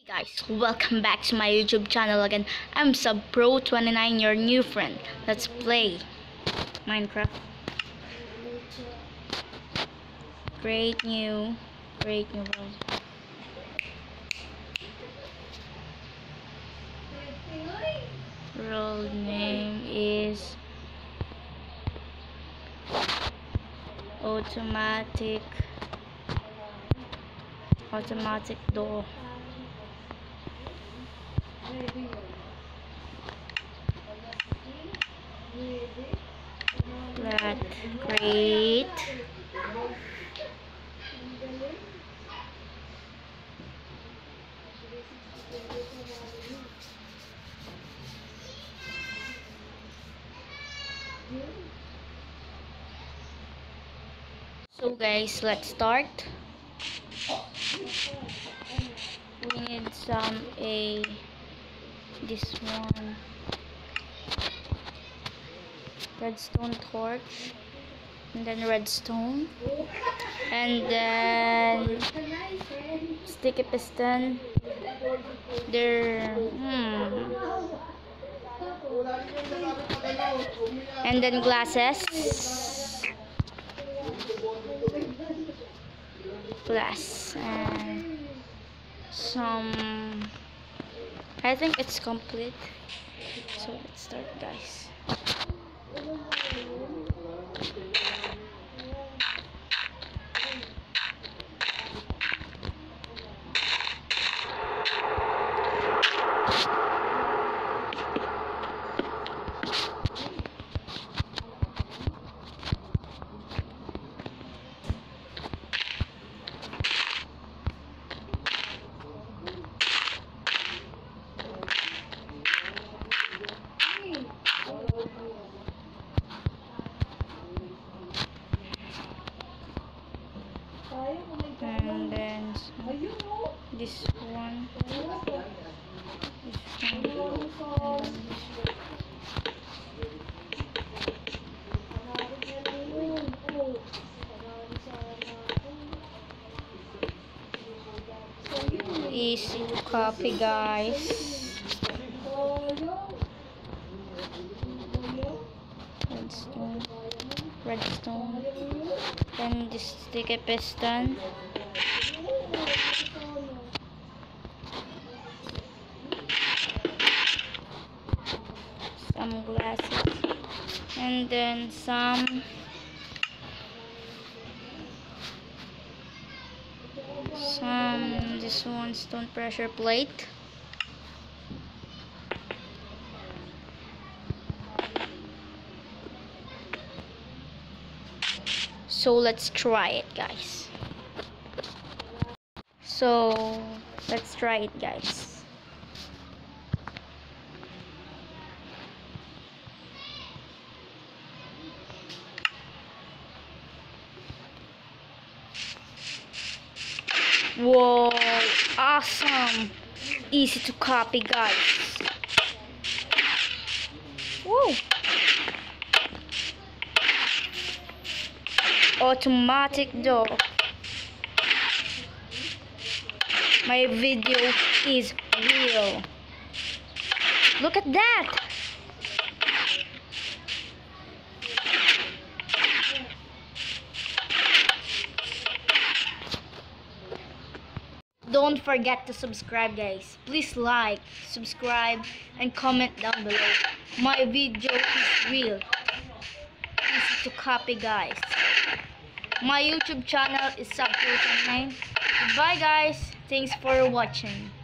Guys, welcome back to my YouTube channel again. I'm SubPro29, your new friend. Let's play Minecraft. Great new world. World name is automatic door. Flat crate. So guys, let's start. We need this one redstone torch, and then redstone, and then sticky piston there, and then glass, and some, I think it's complete. So let's start, guys. And then this one, easy to copy, guys. Redstone, then this sticky piston, some glasses, and then some this one stone pressure plate. So let's try it, guys. Whoa, awesome. Easy to copy, guys. Whoa. Automatic door. My video is real. Look at that. Don't forget to subscribe, guys. Please like, subscribe, and comment down below. My video is real. Easy to copy, guys. My YouTube channel is SubPro29. Bye, guys. Thanks for watching.